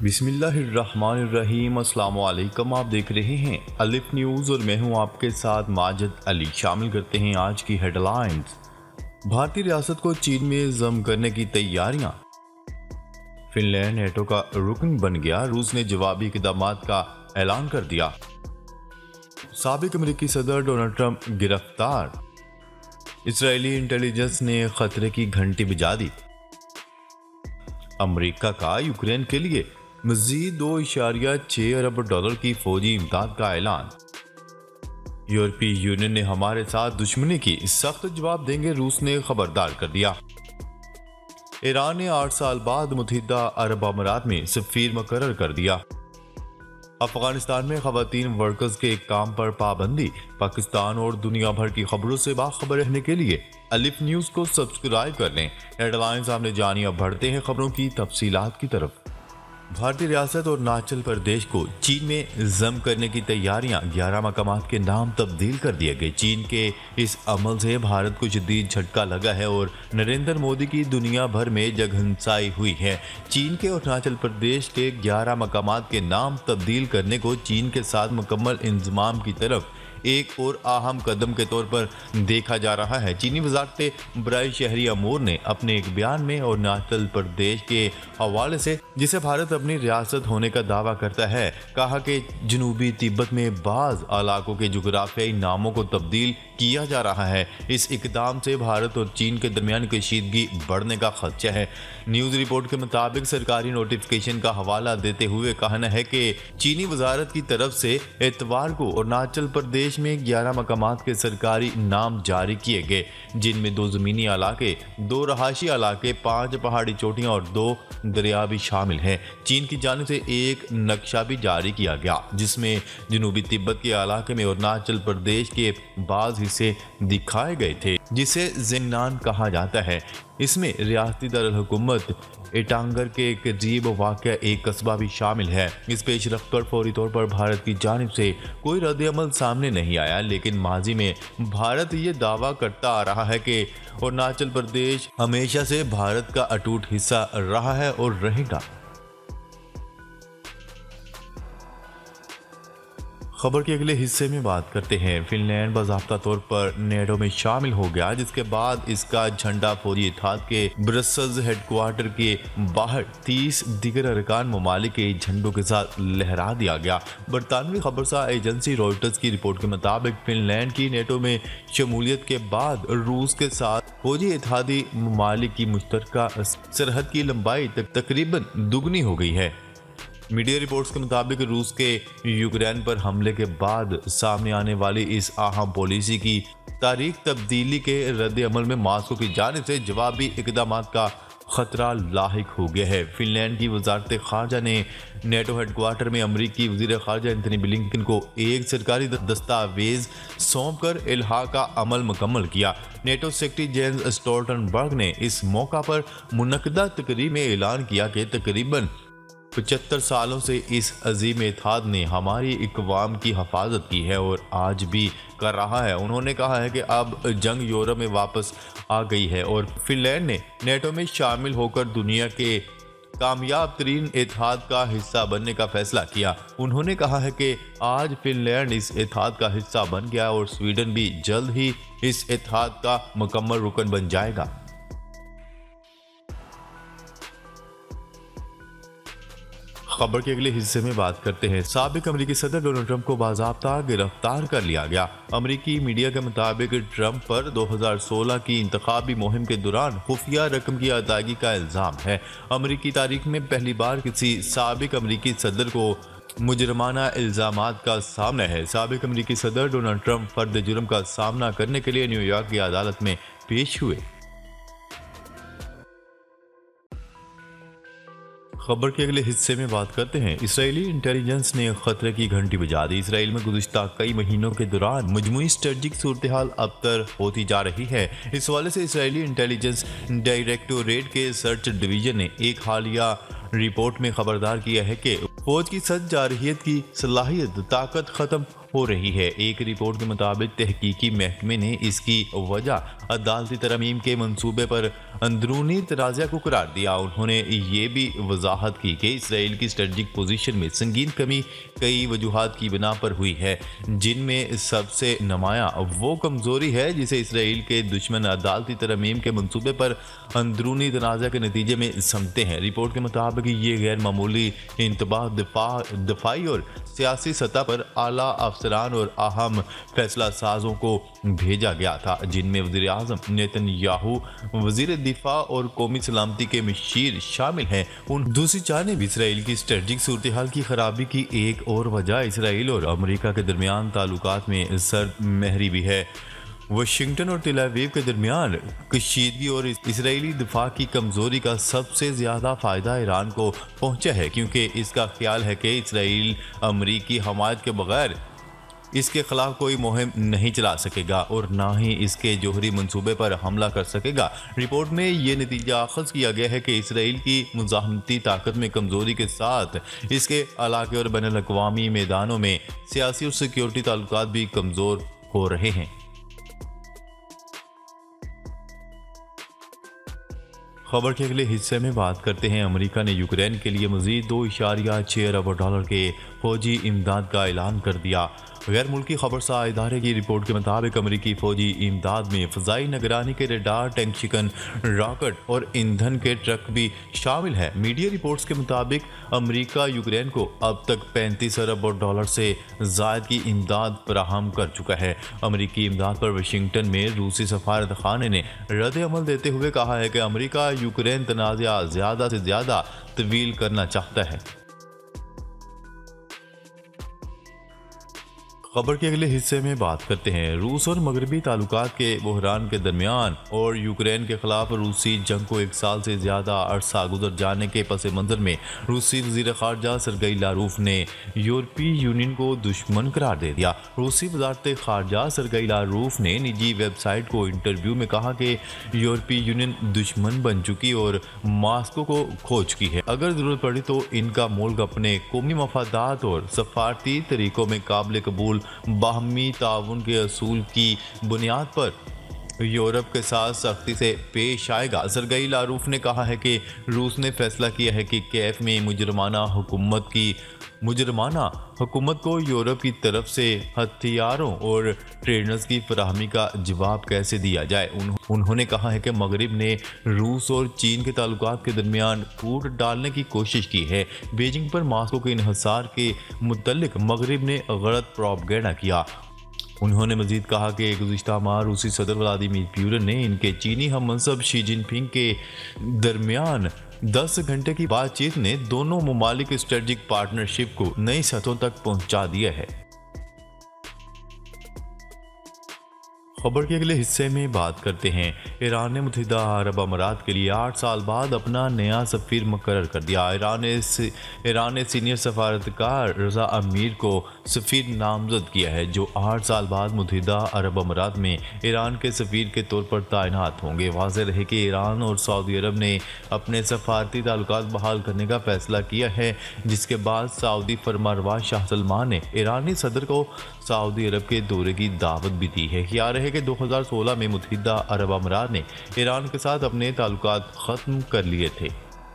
बिस्मिल्लाहिर्रहमानिर्रहीम। अस्सलाम वालेकुम। आप देख रहे हैं अलिफ न्यूज़ और मैं हूं आपके साथ माजिद अली। शामिल करते हैं आज की हेडलाइंस। भारतीय रियासत को चीन में जम करने की तैयारियां। फिनलैंड नेटो का रुकन बन गया। रूस ने जवाबी इक़दामात का ऐलान कर दिया। साबिक अमेरिकी सदर डोनाल्ड ट्रंप गिरफ्तार। इसराइली इंटेलिजेंस ने खतरे की घंटी बजा दी। अमेरिका का यूक्रेन के लिए मजीद $2.6 अरब की फौजी इमदाद का ऐलान। यूरोपीय यूनियन ने हमारे साथ दुश्मनी की सख्त जवाब देंगे, रूस ने खबरदार कर दिया। ईरान ने 8 साल बाद मुत्तहिदा अरब अमीरात में सफीर मुकर्रर कर दिया। अफगानिस्तान में खवातीन वर्कर्स के काम पर पाबंदी। पाकिस्तान और दुनिया भर की खबरों से बाखबर रहने के लिए अलिफ न्यूज़ को सब्सक्राइब कर लें। हेडलाइंस आपने जानी, अब बढ़ते हैं खबरों की तफसीलात की तरफ। भारतीय रियासत और अरुणाचल प्रदेश को चीन में जम करने की तैयारियां। 11 मकामात के नाम तब्दील कर दिए गए। चीन के इस अमल से भारत को शदीद झटका लगा है और नरेंद्र मोदी की दुनिया भर में जगहंसाई हुई है। चीन के और अरुणाचल प्रदेश के 11 मकामात के नाम तब्दील करने को चीन के साथ मुकम्मल इंतजाम की तरफ एक और अहम कदम के तौर पर देखा जा रहा है। चीनी वजारत बराए शहरी अमूर ने अपने एक बयान में और अरुणाचल प्रदेश के हवाले से, जिसे भारत अपनी रियासत होने का दावा करता है, कहा कि जनूबी तिब्बत में बाज़ इलाकों के जोग्राफियाई नामों को तब्दील किया जा रहा है। इस इकदाम से भारत और चीन के दरमियान कशीदगी बढ़ने का खदशा है। न्यूज़ रिपोर्ट के मुताबिक सरकारी नोटिफिकेशन का हवाला देते हुए कहना है कि चीनी वजारत की तरफ से एतवार को अरुणाचल प्रदेश में 11 मकामात के सरकारी नाम जारी किए गए, जिनमें 2 ज़मीनी इलाके, 2 रहायशी इलाके, 5 पहाड़ी चोटियां और 2 दरिया भी शामिल हैं। चीन की जानिब से एक नक्शा भी जारी किया गया, जिसमें जनूबी तिब्बत के इलाके में अरुणाचल प्रदेश के बाज़ हिस्से दिखाए गए थे, जिसे जिंगनान कहा जाता है। इसमें रियासती दारुल-हुकूमत एटांगर के करीब वाक़या एक कस्बा भी शामिल है। इस पेशरफ्त पर फौरी तौर पर भारत की जानिब से कोई रद्द-ए-अमल सामने नहीं आया, लेकिन माजी में भारत ये दावा करता आ रहा है कि अरुणाचल प्रदेश हमेशा से भारत का अटूट हिस्सा रहा है और रहेगा। खबर के अगले हिस्से में बात करते हैं। फिनलैंड बाज़ाब्ता तौर पर नेटो में शामिल हो गया, जिसके बाद इसका झंडा फौजी इत्तेहाद के ब्रसेल्स हेडक्वार्टर के बाहर 30 दीगर अरकान ममालिक के झंडों के साथ लहरा दिया गया। बरतानवी खबरसार एजेंसी रॉयटर्स की रिपोर्ट के मुताबिक फिनलैंड की नेटो में शमूलियत के बाद रूस के साथ फौजी इत्तेहादी ममालिक की मुश्तरका सरहद की लंबाई तकरीबन दुगनी हो गई है। मीडिया रिपोर्ट्स के मुताबिक रूस के यूक्रेन पर हमले के बाद सामने आने वाली इस अहम पॉलिसी की तारीख तब्दीली के रद्द अमल में मास्को की जानिब से जवाबी इक़दामात का खतरा लाहिक हो गया है। फिनलैंड की वजारत खारजा ने नेटो हेडक्वार्टर में अमरीकी वज़ीर खारजा एंथनी ब्लिंकन को एक सरकारी दस्तावेज सौंप कर इल्हा का अमल मुकम्मल किया। नेटो सेक्रेटरी जेन्स स्टोल्टनबर्ग ने इस मौका पर मुनक्कदा तकरीब में ऐलान किया कि तकरीबन 75 सालों से इस अजीम इत्तेहाद ने हमारी इक़वाम की हिफाजत की है और आज भी कर रहा है। उन्होंने कहा है कि अब जंग यूरोप में वापस आ गई है और फिनलैंड ने नेटो में शामिल होकर दुनिया के कामयाब तरीन इत्तेहाद का हिस्सा बनने का फैसला किया। उन्होंने कहा है कि आज फिनलैंड इस इत्तेहाद का हिस्सा बन गया और स्वीडन भी जल्द ही इस इत्तेहाद का मुकम्मल रुकन बन जाएगा। खबर के अगले हिस्से में बात करते हैं। साबिक अमेरिकी सदर डोनाल्ड ट्रंप को बाज़ाब्ता गिरफ्तार कर लिया गया। अमेरिकी मीडिया के मुताबिक ट्रंप पर 2016 की इंतखाबी मुहिम के दौरान खुफिया रकम की अदायगी का इल्ज़ाम है। अमेरिकी तारीख में पहली बार किसी साबिक अमेरिकी सदर को मुजरमाना इल्ज़ामात का सामना है। साबिक अमेरिकी सदर डोनाल्ड ट्रंप फर्द जुर्म का सामना करने के लिए न्यूयॉर्क की अदालत में पेश हुए। खबर के अगले हिस्से में बात करते हैं। इसराइली इंटेलिजेंस ने खतरे की घंटी बजा दी। इसराइल में गुज़िश्ता कई महीनों के दौरान मजमूई स्ट्रेटजिक सूरत हाल अबतर होती जा रही है। इस हवाले से इसराइली इंटेलिजेंस डायरेक्टोरेट के सर्च डिवीजन ने एक हालिया रिपोर्ट में खबरदार किया है कि फौज की सद जारहियत की सलाहियत ताकत खत्म हो रही है। एक रिपोर्ट के मुताबिक तहकीकी महकमे ने इसकी वजह अदालती तरमीम के मंसूबे पर अंदरूनी तनाज़ा को करार दिया। उन्होंने ये भी वजाहत की कि इसराइल की स्ट्रेटजिक पोजीशन में संगीन कमी कई वजूहात की बिना पर हुई है, जिनमें सबसे नुमाया वो कमजोरी है जिसे इसराइल के दुश्मन अदालती तरमीम के मंसूबे पर अंदरूनी तनाज़ा के नतीजे में समझते हैं। रिपोर्ट के मुताबिक ये गैर मामूली इंतबाह दफाई और सियासी सतह पर आला अफसरान और अहम फैसला साजों को भेजा गया था, जिनमें वज़ीर आज़म नेतन्याहू, वज़ीर दिफा और कौमी सलामती के मशीर शामिल हैं। दूसरी जानिब इसराइल की स्ट्रेटजिक सूरत हाल की खराबी की एक और वजह इसराइल और अमेरिका के दरमियान ताल्लुकात में सर्द महरी भी है। वाशिंगटन और तेल अवीव के दरमियान कशीदगी और इसराइली दिफा की कमजोरी का सबसे ज़्यादा फ़ायदा ईरान को पहुंचा है, क्योंकि इसका ख्याल है कि इसराइल अमरीकी हमायत के बगैर इसके खिलाफ कोई मुहिम नहीं चला सकेगा और ना ही इसके जोहरी मंसूबे पर हमला कर सकेगा। रिपोर्ट में ये नतीजा अखज़ किया गया है कि इसराइल की मुज़ाहमती ताकत में कमज़ोरी के साथ इसके इलाके और बैनुल अक़वामी मैदानों में सियासी और सिक्योरिटी ताल्लुकात भी कमज़ोर हो रहे हैं। खबर के अगले हिस्से में बात करते हैं। अमेरिका ने यूक्रेन के लिए मज़ीद $2.6 अरब के फौजी इमदाद का ऐलान कर दिया। गैर मुल्की खबरसार इदारे की रिपोर्ट के मुताबिक अमेरिकी फौजी इमदाद में फ़ज़ाई निगरानी के रडार, टैंक शिकन, रॉकेट और ईंधन के ट्रक भी शामिल है। मीडिया रिपोर्ट्स के मुताबिक अमेरिका यूक्रेन को अब तक $35 अरब से ज़ायद की इमदाद फराहम कर चुका है। अमेरिकी इमदाद पर वाशिंगटन में रूसी सफारत खाने ने रद्द अमल देते हुए कहा है कि अमेरिका यूक्रेन तनाज़ा ज़्यादा से ज़्यादा तवील करना चाहता है। खबर के अगले हिस्से में बात करते हैं। रूस और मगरबी ताल्लुकात के बहरान के दरमियान और यूक्रेन के खिलाफ रूसी जंग को 1 साल से ज़्यादा अरसा गुजर जाने के पस मंज़र में रूसी वज़ीर ख़ारजा सरगई लारूफ ने यूरोपीय यूनियन को दुश्मन करार दे दिया। रूसी वज़ारत ख़ारजा सरगई लारूफ ने निजी वेबसाइट को इंटरव्यू में कहा कि यूरोपीय यूनियन दुश्मन बन चुकी और मास्को को खो चुकी है। अगर ज़रूरत पड़ी तो इनका मुल्क अपने कौमी मफादात और सफारती तरीक़ों में काबिल कबूल बाहमी ताउन के असूल की बुनियाद पर यूरोप के साथ सख्ती से पेश आएगा। सरगई लारूफ ने कहा है कि रूस ने फैसला किया है कि कैफ में मुजरमाना हुकूमत को यूरोप की तरफ से हथियारों और ट्रेनर्स की फराहमी का जवाब कैसे दिया जाए। उन्होंने कहा है कि मगरिब ने रूस और चीन के ताल्लुकात के दरमियान फूट डालने की कोशिश की है। बीजिंग पर मास्को के इन्हिसार के मुतल्लिक मगरिब ने गलत प्रोपगेंडा किया। उन्होंने मजीद कहा कि गुज़िश्ता माह रूसी सदर व्लादिमीर पुतिन ने इनके चीनी हममनसब शी जिनपिंग के दरमियान 10 घंटे की बातचीत ने दोनों ममालिक स्ट्रेटजिक पार्टनरशिप को नई सतहों तक पहुंचा दिया है। खबर के अगले हिस्से में बात करते हैं। ईरान ने मुत्तहिदा अरब अमारात के लिए 8 साल बाद अपना नया सफ़ीर मुकर्रर कर दिया। ईरान ने सीनियर सफारतकार रज़ा अमीर को सफ़ीर नामजद किया है, जो 8 साल बाद मुत्तहिदा अरब अमारात में ईरान के सफ़ीर के तौर पर तैनात होंगे। वाज़ेह रहे कि ईरान और सऊदी अरब ने अपने सफारती ताल्लुकात बहाल करने का फैसला किया है, जिसके बाद सऊदी फरमारवा शाह सलमान ने ईरानी सदर को सऊदी अरब के दौरे की दावत भी दी है। ख्याल है कि 2016 में मुत्तहिदा अरब अमारात ने ईरान के साथ अपने ताल्लुकात ख़त्म कर लिए थे।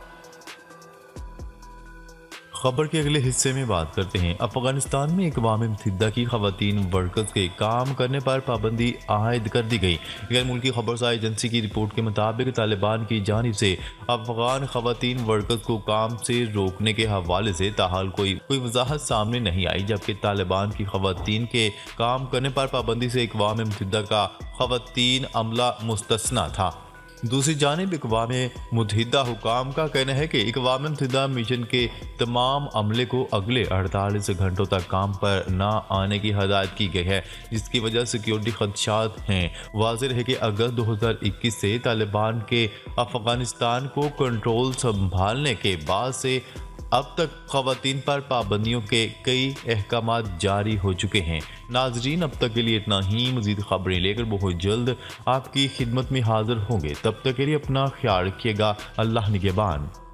खबर के अगले हिस्से में बात करते हैं। अफगानिस्तान में अक़वाम मुत्तहिदा की ख़वातीन वर्कर्स के काम करने पर पाबंदी आयद कर दी गई। गैर मुल्की खबरसार एजेंसी की रिपोर्ट के मुताबिक तालिबान की जानिब से अफगान ख़वातीन वर्कर्स को काम से रोकने के हवाले से ताहाल कोई वजाहत सामने नहीं आई, जबकि तालिबान की ख़वातीन के काम करने पर पाबंदी से अक़वाम मुत्तहिदा का ख़वातीन अमला मुस्तस्ना था। दूसरी जानिब अक़वाम मुत्तहिदा हुकाम का कहना है कि अक़वाम मुत्तहिदा मिशन के तमाम अमले को अगले 48 घंटों तक काम पर न आने की हदायत की गई है, जिसकी वजह सिक्योरिटी खदशात हैं। वाज़ेह है कि अगस्त 2021 से तालिबान के अफ़गानिस्तान को कंट्रोल संभालने के बाद से अब तक ख़वातीन पर पाबंदियों के कई अहकामात जारी हो चुके हैं। नाजरीन, अब तक के लिए इतना ही। मज़ीद खबरें लेकर बहुत जल्द आपकी खिदमत में हाजिर होंगे। तब तक के लिए अपना ख्याल रखिएगा। अल्लाह निगहबान।